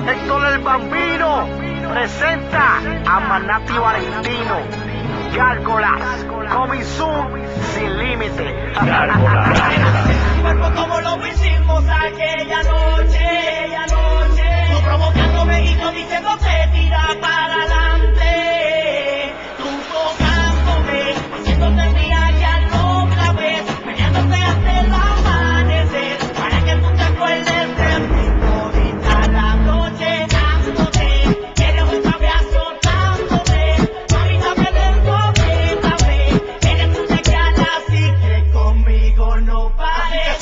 Héctor el Bambino presenta a Manati Valentino. Gárgolas, coming soon, sin límite. Cuerpo como lo hicimos aquella noche, tú provocándome y yo diciéndote tira para adelante, tú tocándome, haciéndote mía ya otra vez, peleándote hasta el amanecer, para que tú te acuerdes de mí todita la noche, dándote, quieres otra vez azotándote, mami también dentro, eres tú de cara, así que conmigo no pares.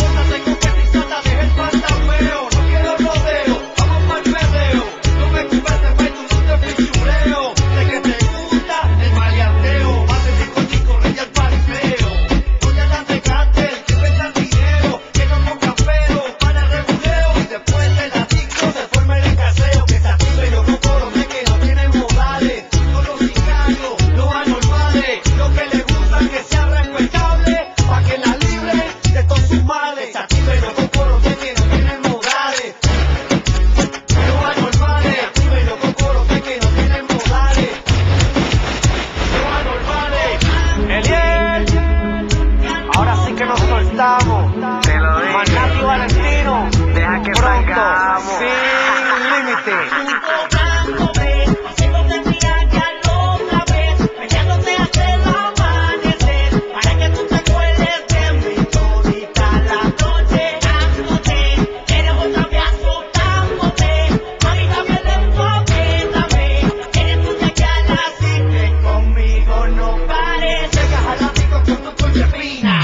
Te lo digo. Manati Valentino, Deja que pronto, salgamos. sin límite. Haciéndote mía ya otra vez, peleándote hasta el amanecer, para que tú te acuerdes de mí todita la noche, dándote, quieres otra vez azotándote, mami también dentro, eres tú de cara, así que conmigo no pares. Llegas a la disco con tu colchepina.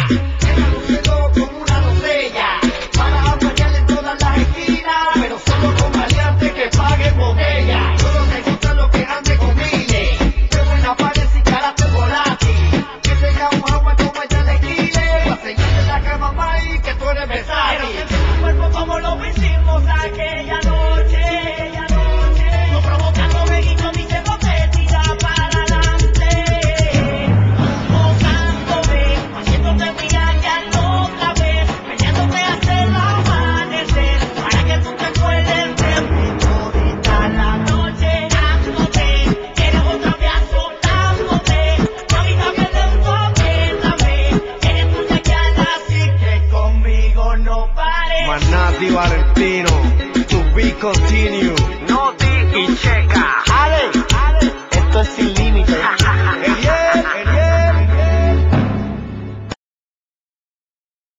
Como lo hicimos aquella noche, tú provocándome y yo diciéndote tira para adelante, gozándome, haciéndote mía ya otra vez, peleándote hasta el amanecer, para que tú te acuerdes de mí todita la noche, dándote, quieres otra vez azotándote, mami también dentro, eres tú de cara, así que conmigo no pares. Manati Valentino, to be continued.